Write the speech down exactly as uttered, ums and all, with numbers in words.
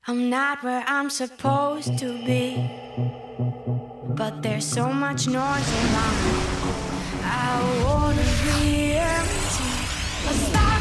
I'm not where I'm supposed to be, but there's so much noise around me. I wanna be empty. Let's stop.